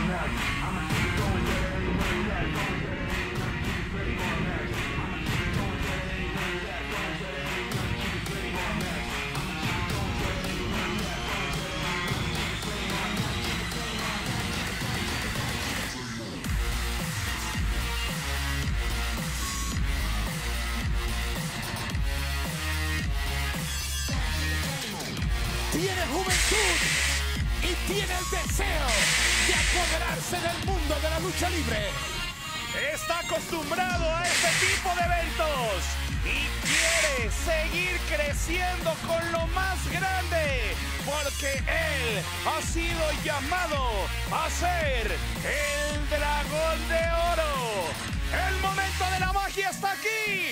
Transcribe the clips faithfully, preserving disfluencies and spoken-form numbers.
Tiene juventud y tiene el deseo de apoderarse del mundo de la lucha libre. Está acostumbrado a este tipo de eventos y quiere seguir creciendo con lo más grande, porque él ha sido llamado a ser el Dragón de Oro. El momento de la magia está aquí.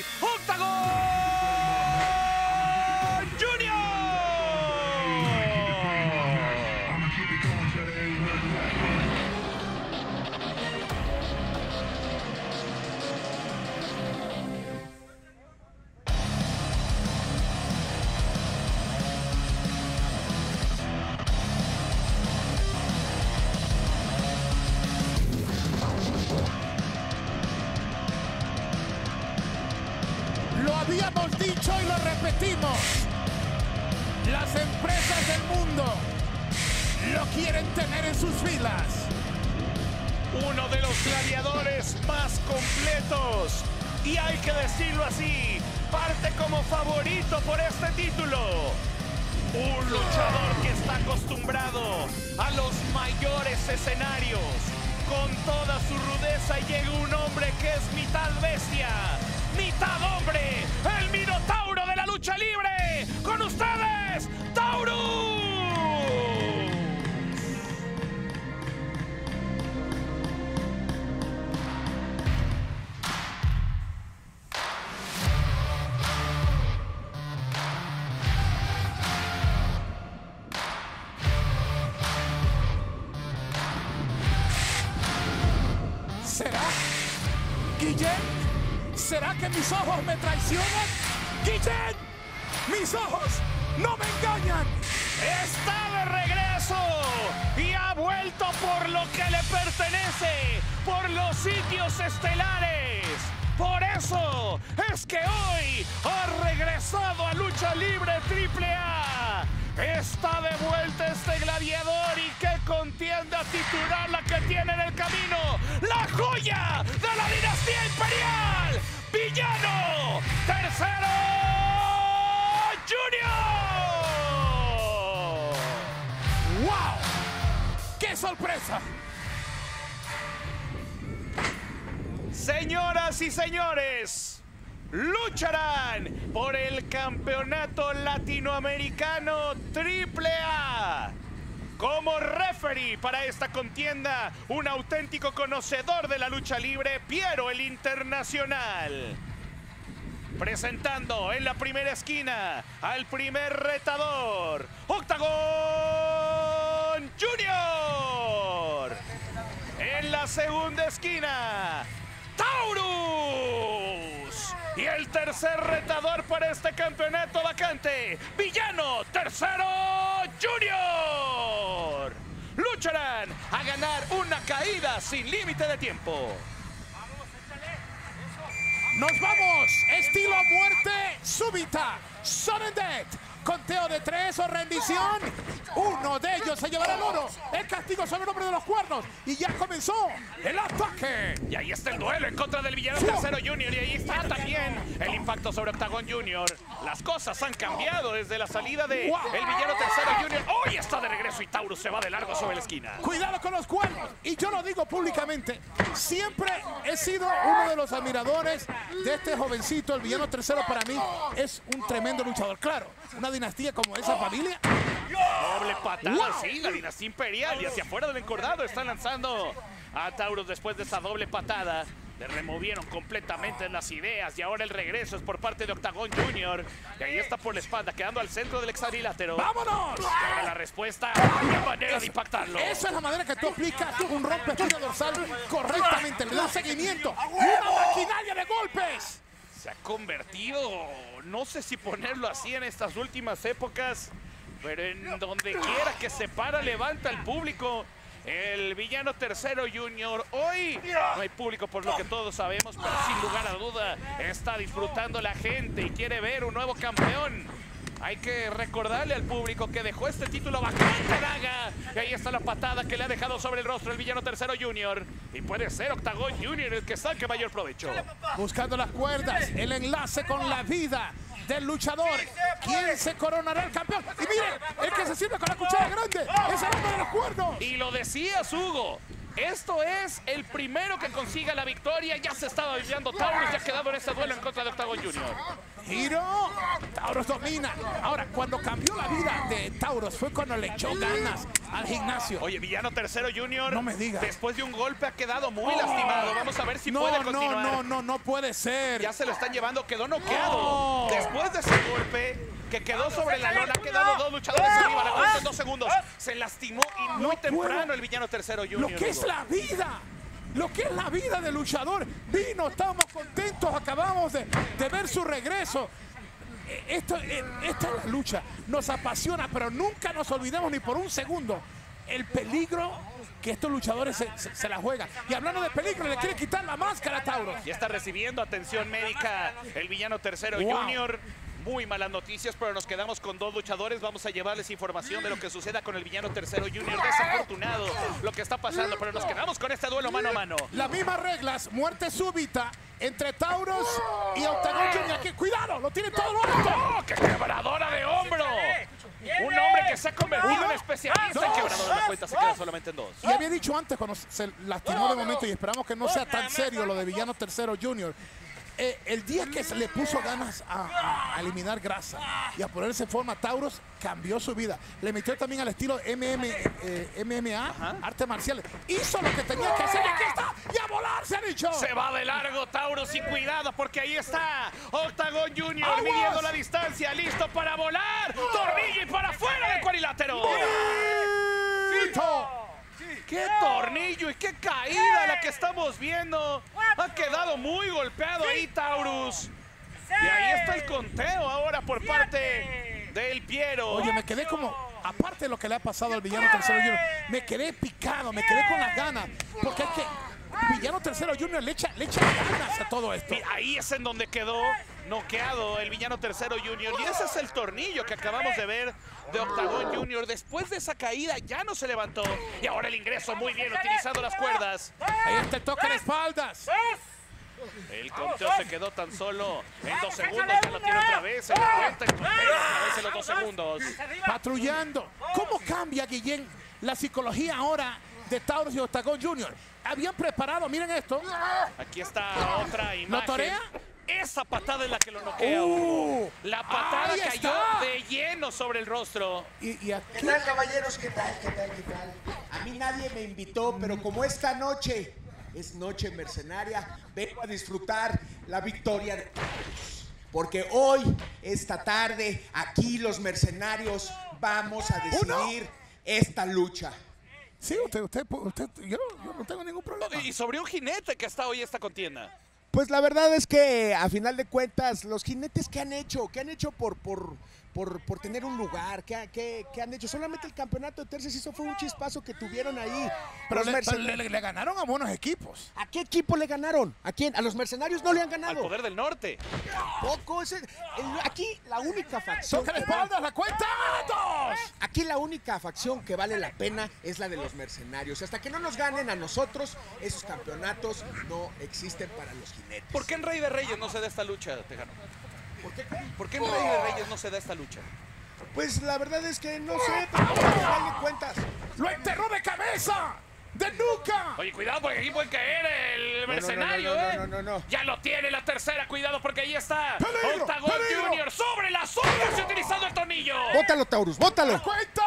Octagon Junior. Lo habíamos dicho y lo repetimos. Las empresas del mundo lo quieren tener en sus filas. Uno de los gladiadores más completos, y hay que decirlo así, parte como favorito por este título. Un luchador que está acostumbrado a los mayores escenarios. Con toda su rudeza llega un hombre que es mitad bestia, mitad hombre, el Minotauro de la lucha libre. Con ustedes, Taurus. ¿Será? ¿Guillén? ¿Será que mis ojos me traicionan? ¡Guillén! ¡Mis ojos no me engañan! Está de regreso y ha vuelto por lo que le pertenece, por los sitios estelares. Por eso es que hoy ha regresado a Lucha Libre Triple A. Está de vuelta este gladiador y qué contienda titular la que tiene en el camino. La joya de la dinastía imperial. Villano Tercero Junior. ¡Wow! ¡Qué sorpresa! Señoras y señores, lucharán por el campeonato latinoamericano Triple A. Como referee para esta contienda, un auténtico conocedor de la lucha libre, Piero el Internacional. Presentando en la primera esquina al primer retador, Octagon Junior. En la segunda esquina, Taurus. Y el tercer retador para este campeonato vacante, Villano Tercero Junior. Lucharán a ganar una caída sin límite de tiempo. ¡Nos vamos! Estilo muerte súbita. Sudden death. Conteo de tres o rendición. Uno de ellos se llevará el oro. El castigo sobre el hombre de los cuernos. Y ya comenzó el ataque. Y ahí está el duelo en contra del Villano Tercero Junior. Y ahí está también el impacto sobre Octagon Junior. Las cosas han cambiado desde la salida de Wow. el Villano Tercero Junior. Hoy está de regreso y Taurus se va de largo sobre la esquina. Cuidado con los cuernos. Y yo lo digo públicamente. Siempre he sido uno de los admiradores de este jovencito. El Villano Tercero para mí es un tremendo luchador. Claro, una dinastía como esa familia. Doble patada, Wow. sí, la dinastía imperial. Y hacia afuera del encordado están lanzando a Taurus después de esa doble patada. Le removieron completamente las ideas y ahora el regreso es por parte de Octagon Junior. Y ahí está por la espalda, quedando al centro del hexadrilátero. ¡Vámonos! Ahora la respuesta, qué manera de impactarlo. Esa es la manera que tú aplicas un rompeespina dorsal correctamente. Le das seguimiento. ¡Una maquinaria de golpes! Se ha convertido, no sé si ponerlo así en estas últimas épocas, pero en donde quiera que se para levanta el público. El villano tercero Junior. Hoy no hay público por lo que todos sabemos, pero sin lugar a duda está disfrutando la gente y quiere ver un nuevo campeón. Hay que recordarle al público que dejó este título bastante daga. Y ahí está la patada que le ha dejado sobre el rostro el villano tercero Junior. Y puede ser Octagon Junior el que saque mayor provecho. Buscando las cuerdas, el enlace con la vida del luchador. ¿Quién se coronará el campeón? Y miren, el que se sirve con la cuchara grande es el hombre de los cuernos. Y lo decías, Hugo. Esto es el primero que consiga la victoria. Ya se estaba viviendo Taurus, ya ha quedado en este duelo en contra de Octagon Junior. Giro, Taurus domina. Ahora, cuando cambió la vida de Taurus fue cuando le echó ganas al gimnasio. Oye, villano tercero Junior, no me digas. Después de un golpe ha quedado muy oh. lastimado. Vamos a ver si no, puede continuar. No, no, no, no puede ser. Ya se lo están llevando, quedó noqueado. Oh. Después de ese golpe que quedó sobre la lona, ha quedado dos luchadores arriba, la golpe en dos segundos. Se lastimó y muy no temprano puede. el villano tercero Junior. Lo que es la vida. Lo que es la vida del luchador. Vino, estamos contentos, acabamos de, de ver su regreso. Esto, esta es la lucha, nos apasiona, pero nunca nos olvidemos ni por un segundo el peligro que estos luchadores se, se, se la juegan. Y hablando de peligro, le quiere quitar la máscara a Taurus. Ya está recibiendo atención médica el villano tercero wow. Junior. Muy malas noticias, pero nos quedamos con dos luchadores. Vamos a llevarles información de lo que suceda con el villano tercero Junior. Desafortunado lo que está pasando, pero nos quedamos con este duelo mano a mano. Las mismas reglas, muerte súbita entre Taurus y Octagon Junior. Aquí, cuidado, lo tiene todo lo alto. ¡Oh, qué quebradora de hombro! Un hombre que se ha convertido en especialista en quebradora de cuenta, se queda solamente en dos. Y había dicho antes cuando se lastimó de momento, y esperamos que no sea tan serio lo de villano tercero Junior. Eh, el día que se le puso ganas a, a eliminar grasa y a ponerse en forma, Taurus cambió su vida. Le metió también al estilo M M, eh, M M A, Ajá. artes marciales. Hizo lo que tenía que hacer y aquí está. Y a volar se ha dicho. Se va de largo Taurus y cuidado porque ahí está Octagon Junior midiendo la distancia, listo para volar. Tornillo y para afuera del cuadrilátero. ¡Qué tornillo y qué caída la que estamos viendo! Ha quedado muy golpeado ahí Taurus. Y ahí está el conteo ahora por parte del Piero. Oye, me quedé como, aparte de lo que le ha pasado al villano tercero Junior, me quedé picado, me quedé con las ganas. Porque es que villano tercero Junior le echa, le echa ganas a todo esto. Y ahí es en donde quedó noqueado el villano tercero Junior. Y ese es el tornillo que acabamos de ver de Octagon Junior. Después de esa caída ya no se levantó. Y ahora el ingreso muy bien utilizando las cuerdas. Ahí está el toque de espaldas. El conteo se quedó tan solo en dos segundos. Ya lo tiene otra vez. Se le cuenta el conteo otra vez en los dos segundos. Patrullando. ¿Cómo cambia, Guillén, la psicología ahora de Taurus y Octagon Junior? Habían preparado, miren esto. Aquí está otra imagen. ¿Lo torea? Esa patada es la que lo noquea. Uh, la patada cayó de lleno sobre el rostro. ¿Y, y ¿Qué tal, caballeros? ¿Qué tal? ¿Qué tal? ¿Qué tal? A mí nadie me invitó, pero como esta noche es noche mercenaria, vengo a disfrutar la victoria de Taurus. Porque hoy, esta tarde, aquí los mercenarios vamos a decidir ¿Uno? esta lucha. Sí, usted, usted, usted yo, yo no tengo ningún problema. Y sobre un jinete que está hoy esta contienda. Pues la verdad es que a final de cuentas los jinetes que han hecho, que han hecho por, por, por, por tener un lugar, que, que, que han hecho, solamente el campeonato de tercias, eso fue un chispazo que tuvieron ahí. Pero le, pero le, le, le ganaron a buenos equipos. ¿A qué equipo le ganaron? ¿A quién? ¿A los mercenarios no le han ganado? Al Poder del Norte. Poco, ese, el, aquí la única facción. ¡Toca la espalda, la cuenta! ¡Dos! Aquí la única facción que vale la pena es la de los mercenarios. Hasta que no nos ganen a nosotros, esos campeonatos no existen para los jinetes. ¿Por qué en Rey de Reyes no se da esta lucha, Tejano? ¿Por qué? ¿Por qué en Rey de Reyes no se da esta lucha? Pues la verdad es que no sé, pero al final de cuentas. ¡Lo enterró de cabeza! ¡De nuca! Oye, cuidado porque aquí puede caer el mercenario, no, no, no, ¿eh? No, no, no, no. Ya lo tiene la tercera, cuidado porque ahí está. ¡Peligro! Octagon ¡Peligro! Junior sobre las uñas y utilizando el tornillo. ¡Bótalo, Taurus, bótalo! ¡Cuenta!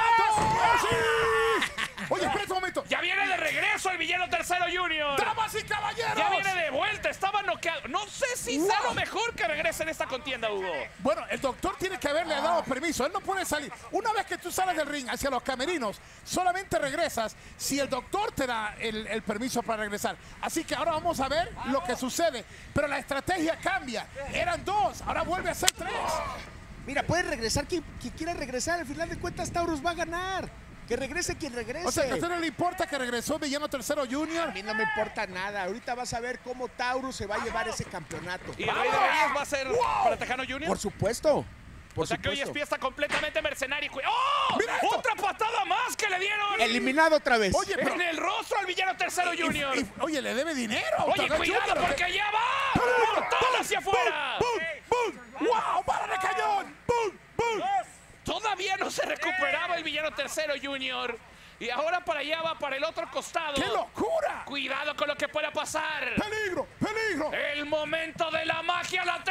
Oye, espera un momento. Ya viene de regreso el villano tercero Junior. ¡Damas y caballeros! Ya viene de vuelta, estaba noqueado. No sé si wow. sea lo mejor que regrese en esta contienda, Hugo. Bueno, el doctor tiene que haberle dado permiso. Él no puede salir. Una vez que tú sales del ring hacia los camerinos, solamente regresas si el doctor te da el, el permiso para regresar. Así que ahora vamos a ver lo que sucede. Pero la estrategia cambia. Eran dos, ahora vuelve a ser tres. Mira, puede regresar quien, quien quiera regresar. Al final de cuentas, Taurus va a ganar. Que regrese quien regrese. O sea, que a usted no le importa que regresó Villano Tercero Junior. A mí no me importa nada. Ahorita vas a ver cómo Taurus se va a llevar ese campeonato. ¿Y el Rey de Reyes va a ser wow. para Tejano Junior? Por supuesto. Por o sea supuesto. que hoy es fiesta completamente mercenaria. ¡Oh! ¡Mira esto! ¡Otra patada más que le dieron! Eliminado otra vez. Oye, pero... En el rostro al Villano Tercero Junior. Y, y, oye, le debe dinero. Oye, cuidado porque ya va. ¡Mortal hacia afuera! ¡Bum! ¡Bum! ¡Wow! ¡Para de cañón! ¡Bum! ¡Bum! Todavía no se recuperaba el Villano Tercero Junior. Y ahora para allá va para el otro costado. ¡Qué locura! Cuidado con lo que pueda pasar. ¡Peligro! ¡Peligro! El momento de la magia, la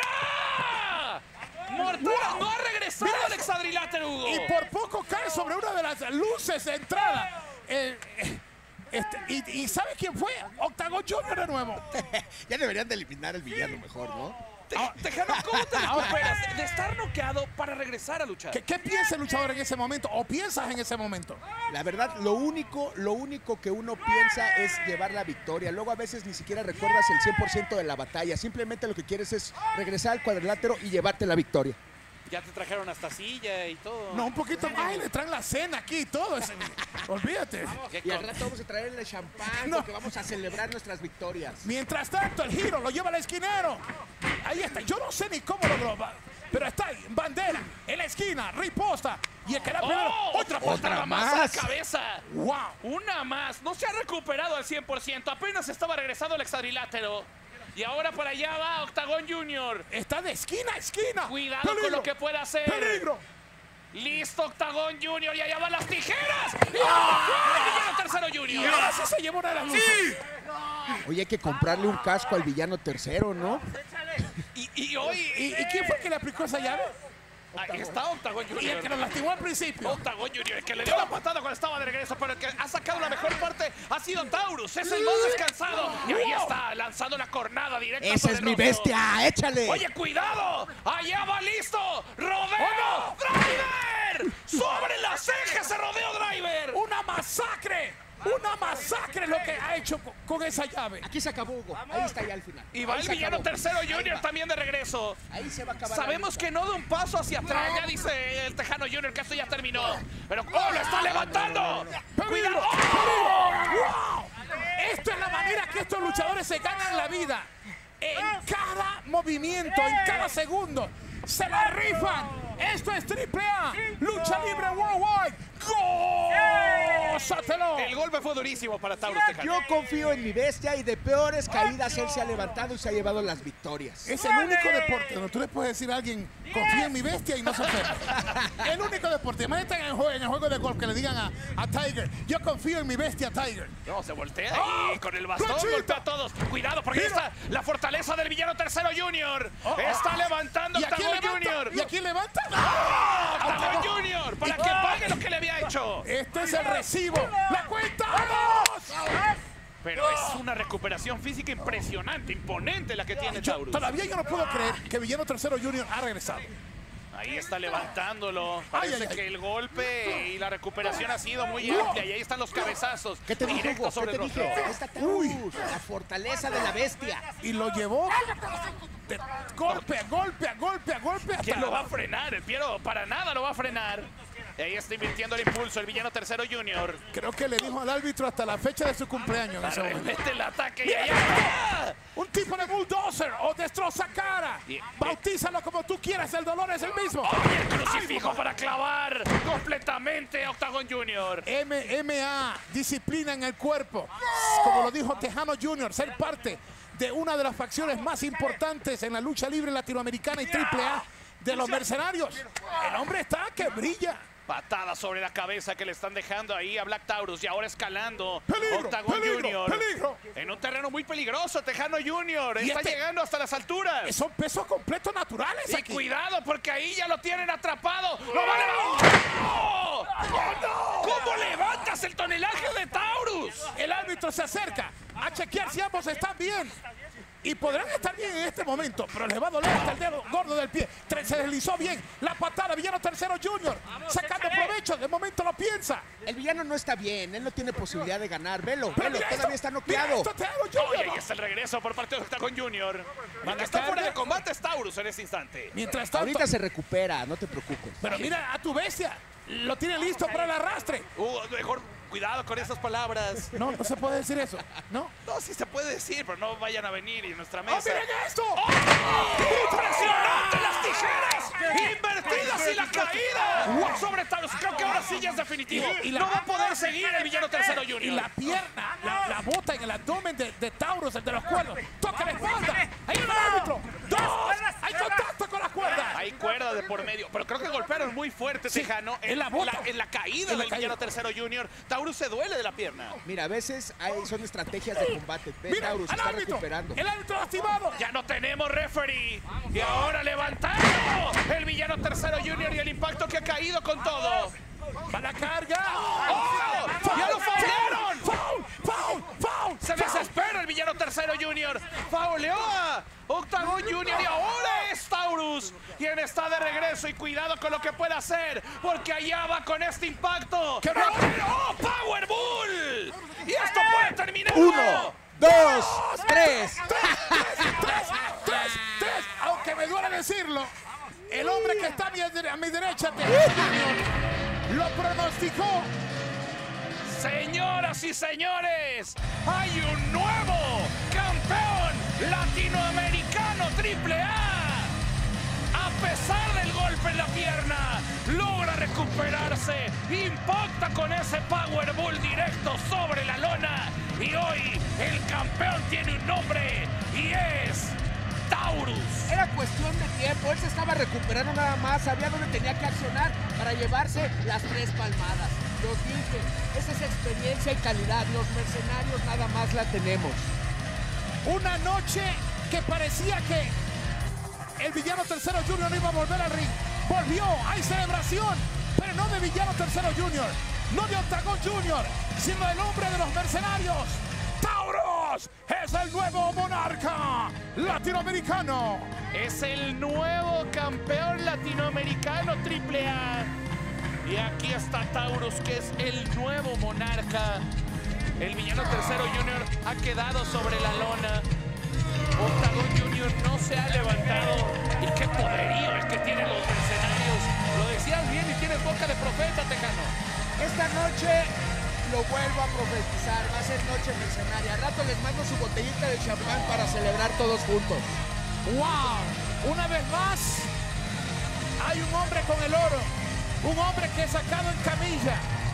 tercera. Mortal wow. no ha regresado al hexadrilátero, Hugo. Y por poco cae sobre una de las luces de entrada. Eh, eh, este, y, ¿Y sabe quién fue? Octagon Junior de nuevo. Ya deberían de eliminar al villano mejor, ¿no? Te, Tejano, ¿cómo te recuperas de estar noqueado para regresar a luchar? ¿Qué, ¿Qué piensa el luchador en ese momento? ¿O piensas en ese momento? La verdad, lo único, lo único que uno piensa es llevar la victoria. Luego a veces ni siquiera recuerdas el cien por ciento de la batalla. Simplemente lo que quieres es regresar al cuadrilátero y llevarte la victoria. Ya te trajeron hasta silla y todo. No, un poquito más. Le traen la cena aquí y todo. Ese, olvídate. Y al rato vamos a traerle champán no. porque vamos a celebrar nuestras victorias. Mientras tanto, el giro lo lleva al esquinero. Ahí está. Yo no sé ni cómo lo va. Pero está ahí, bandera, en la esquina, riposta. Y el que da primero. ¡Oh! Otra patada más a la cabeza. ¡Wow! Una más. No se ha recuperado al cien por ciento. Apenas estaba regresando al hexadrilátero. Y ahora para allá va Octagon Junior. Está de esquina a esquina. Cuidado ¡Peligro! con lo que pueda hacer. ¡Peligro! Listo Octagon Junior. Y allá van las tijeras. ¡Y ¡Ah! el Tercero Junior! Y ahora sí se llevó una de las luces. ¡Sí! Oye, hay que comprarle un casco al Villano Tercero, ¿no? Y, y hoy... ¿Y, ¿Y quién fue el que le aplicó esa llave? Ahí está Octagon Junior. Y el que nos lastimó al principio. Octagon Junior, el que le dio la patada cuando estaba de regreso, pero el que ha sacado la mejor parte ha sido Taurus. Es el más descansado. Y ahí está, lanzando la cornada directa. ¡Esa es mi bestia! ¡Échale! Oye, cuidado. Allá va listo. ¡Rodeo! ¡Driver! ¡Sobre las cejas se rodeo Driver! ¡Una masacre! ¡Una masacre lo que ha hecho con esa llave! Aquí se acabó, Hugo. Ahí está ya al final. Y va Ahí el se Villano acabó. Tercero Junior también de regreso. Ahí se va a acabar. Sabemos que no de un paso hacia atrás, ya dice el Tejano Junior que esto ya terminó. Pero ¡oh, lo está levantando! ¡Cuidado! ¡Oh! ¡Wow! Esto es la manera que estos luchadores se ganan la vida. En cada movimiento, en cada segundo, se la rifan. Esto es Triple A, Lucha Libre Worldwide. ¡Gózatelo! El golpe fue durísimo para Taurus Tejano. Yo confío en mi bestia y de peores caídas él se ha levantado y se ha llevado las victorias. Es el único deporte donde tú le puedes decir a alguien, confía en mi bestia y no se enferma. El único deporte. Imagínate en el juego, en el juego de golf que le digan a, a Tiger, yo confío en mi bestia, Tiger. No, se voltea ¡Oh! y con el bastón ¡Planchita! golpea a todos. Cuidado, porque ahí está la fortaleza del Villano Tercero Junior. Oh, oh. Está levantando ¿Y a quién Octagon levanta? Junior. ¿Y a quién levanta? ¡Oh! Octagon Junior, para que pague lo que le había hecho. Este es el recibo. ¡La cuenta! ¡Vamos! Pero es una recuperación física impresionante, imponente la que tiene Yo, Taurus. todavía yo no puedo creer que Villano Tercero Junior ha regresado. Ahí está levantándolo. Parece Ay, ay, ay. que el golpe y la recuperación ha sido muy amplia. Y ahí están los cabezazos. ¿Qué te dije, directo Hugo? sobre ¿Qué te el dije? rostro. Ahí está Taurus, la fortaleza de la bestia. Y lo llevó de golpe a golpe a golpe a golpe. Hasta ¿Quién lo va a frenar? El Piero para nada lo va a frenar. Y ahí está invirtiendo el impulso el Villano Tercero Junior. Creo que le dijo al árbitro hasta la fecha de su cumpleaños en ese momento. Mete el ataque y allá está. Un tipo de bulldozer o destroza cara. Y- Bautízalo como tú quieras, el dolor es el mismo. Oye, el crucifijo para clavar completamente a Octagon Junior. M M A, disciplina en el cuerpo. Como lo dijo Tejano Junior, ser parte de una de las facciones más importantes en la lucha libre latinoamericana y Triple A de los mercenarios. El hombre está que brilla. Patada sobre la cabeza que le están dejando ahí a Black Taurus y ahora escalando Peligro, Octagon peligro, Junior. peligro. En un terreno muy peligroso, Tejano Junior. Y Está este- llegando hasta las alturas. Son pesos completos naturales Y aquí. cuidado porque ahí ya lo tienen atrapado. ¡Lo van a ¡Oh! ¿Cómo levantas el tonelaje de Taurus? El árbitro se acerca a chequear si ambos están bien. Y podrán estar bien en este momento, pero les va a doler hasta el dedo gordo del pie. Tre- Se deslizó bien. La patada, Villano Tercero Junior. Sacando provecho. De momento lo piensa. El villano no está bien, él no tiene posibilidad de ganar. Velo, Pero velo, mira todavía esto, está mira noqueado. esto, te hago, Junior. Oye, ahí está el regreso por parte de Octagon Junior. El Van que a está caer fuera de- de combate es Taurus en este instante. Mientras tanto, Ahorita se recupera, no te preocupes. pero mira a tu bestia. Lo tiene listo para el arrastre. Uh, mejor cuidado con esas palabras. No, no se puede decir eso. No. No, sí se puede decir, pero no vayan a venir y nuestra ¡Oh, mesa. miren esto! ¡Impresionante las tijeras! ¡Invertidas y la caída! Sobre Taurus, creo que ahora sí ya es definitivo. Y- y la- no va a poder seguir el villano tercero Junior. Y la pierna, la, la bota en el abdomen de, de Taurus, el de los cuernos. Toca la espalda. Ahí va el árbitro. ¡Dos! ¡Hay contacto con las cuerdas! Hay cuerda de por medio, pero creo que golpearon muy fuerte, Sí, Tejano. en la bota. en la caída En la del caída. villano tercero Junior. Taurus se duele de la pierna. Mira, a veces hay, son estrategias de combate. Ve, Mira, Taurus, al está árbitro. recuperando. El árbitro lastimado. Ya no tenemos referee. Y ahora levantando el villano tercero Junior y el impacto que ha caído con todo. Va la carga. ¡Oh! ¡Ya lo faulearon! ¡Foul! ¡Foul! ¡Foul! Se desespera el villano tercero Junior. Fauleó a Octagon Junior y ahora es Taurus quien está de regreso y cuidado con lo que puede hacer porque allá va con este impacto. ¡Qué ¡No! rápido! ¡Oh, Powerball! Y esto puede terminar. Uno, dos, tres. ¡Tres! ¡Tres! ¡Tres! Aunque me duele decirlo, el hombre que está a mi, a mi derecha, Tejano Junior, lo pronosticó. Señoras y señores, hay un nuevo campeón latinoamericano triple A. A pesar del golpe en la pierna, logra recuperarse, impacta con ese Powerball directo sobre la lona y hoy el campeón tiene un nombre y es Taurus. Era cuestión de tiempo, él se estaba recuperando nada más, sabía dónde tenía que accionar para llevarse las tres palmadas. Los dije, esa es experiencia y calidad, los mercenarios nada más la tenemos. Una noche que parecía que el villano tercero Junior no iba a volver al ring. Volvió, hay celebración, pero no de villano tercero Junior, no de Octagon Junior, sino del hombre de los mercenarios. Taurus es el nuevo monarca latinoamericano. Es el nuevo campeón latinoamericano triple A. Y aquí está Taurus, que es el nuevo monarca. El villano tercero Junior ha quedado sobre la lona. Octagon Junior no se ha levantado. Y qué poderío el que tienen los mercenarios. Lo decías bien y tienes boca de profeta, Tejano. Esta noche lo vuelvo a profetizar, va a ser noche mercenaria. Al rato les mando su botellita de champán para celebrar todos juntos. ¡Wow! Una vez más, hay un hombre con el oro. Un hombre que es sacado en camilla.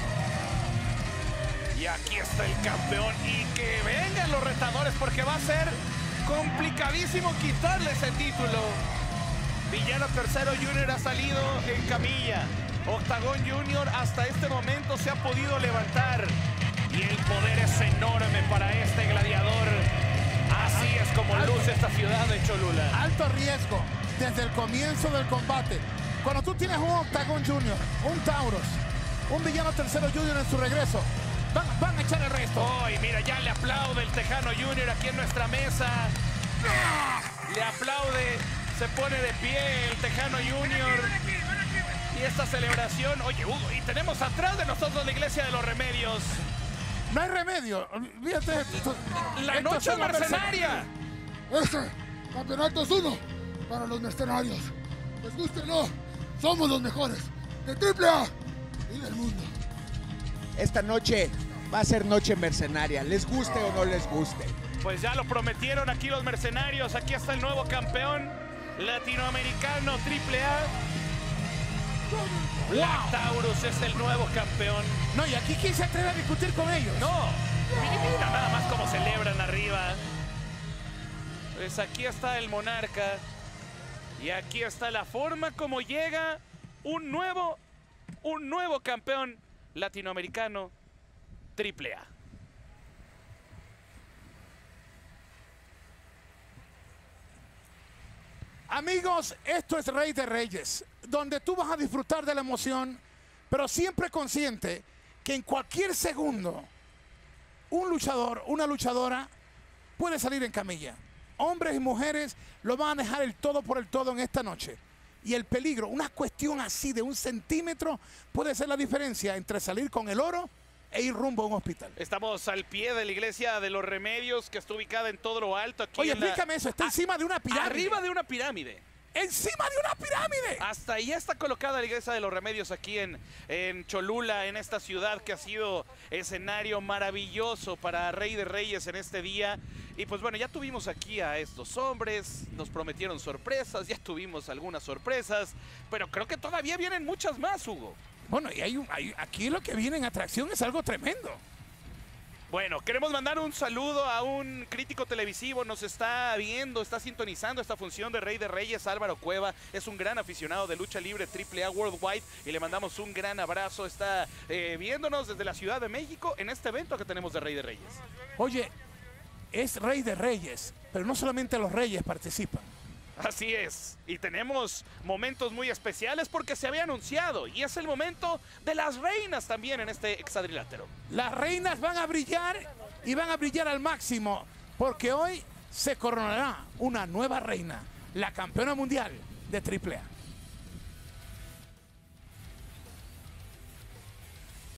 Y aquí está el campeón. Y que vengan los retadores porque va a ser complicadísimo quitarle ese título. Villano tercero Junior ha salido en camilla. Octagon Junior hasta este momento se ha podido levantar. Y el poder es enorme para este gladiador. Así es como luce esta ciudad de Cholula. Alto riesgo desde el comienzo del combate. Cuando tú tienes un Octagon Junior, un Taurus, un villano tercero Junior en su regreso, van, van a echar el resto. Oh, y mira, ya le aplaude el Tejano Junior aquí en nuestra mesa. Le aplaude, se pone de pie el Tejano Junior. Y esta celebración, oye Hugo, y tenemos atrás de nosotros la Iglesia de los Remedios. No hay remedio. Fíjate, esto- La esto noche es la mercenaria. Este campeonato es uno para los mercenarios. Les guste o no, somos los mejores de triple A y del mundo. Esta noche va a ser noche mercenaria, les guste o no les guste. Pues ya lo prometieron aquí los mercenarios. Aquí está el nuevo campeón latinoamericano triple A. Black Taurus es el nuevo campeón. No, y aquí quién se atreve a discutir con ellos. No, mira nada más cómo celebran arriba. Pues aquí está el monarca. Y aquí está la forma como llega un nuevo, un nuevo campeón latinoamericano triple A. Amigos, esto es Rey de Reyes, donde tú vas a disfrutar de la emoción, pero siempre consciente que en cualquier segundo un luchador, una luchadora puede salir en camilla. hombres y mujeres lo van a dejar el todo por el todo en esta noche. Y el peligro, una cuestión así de un centímetro puede ser la diferencia entre salir con el oro e ir rumbo a un hospital. Estamos al pie de la iglesia de los Remedios, que está ubicada en todo lo alto. Aquí Oye, en la... explícame eso, está encima de una pirámide. Arriba de una pirámide. ¡Encima de una pirámide! Hasta ahí está colocada la iglesia de los Remedios aquí en, en Cholula, en esta ciudad que ha sido escenario maravilloso para Rey de Reyes en este día. Y pues bueno, ya tuvimos aquí a estos hombres, nos prometieron sorpresas, ya tuvimos algunas sorpresas, pero creo que todavía vienen muchas más, Hugo. Bueno, y hay un, hay, aquí lo que viene en atracción es algo tremendo. Bueno, queremos mandar un saludo a un crítico televisivo, nos está viendo, está sintonizando esta función de Rey de Reyes. Álvaro Cueva es un gran aficionado de lucha libre triple A Worldwide y le mandamos un gran abrazo. Está eh, viéndonos desde la Ciudad de México en este evento que tenemos de Rey de Reyes. Oye, es Rey de Reyes, pero no solamente los reyes participan. Así es, y tenemos momentos muy especiales porque se había anunciado y es el momento de las reinas también en este hexadrilátero. Las reinas van a brillar y van a brillar al máximo porque hoy se coronará una nueva reina, la campeona mundial de triple A.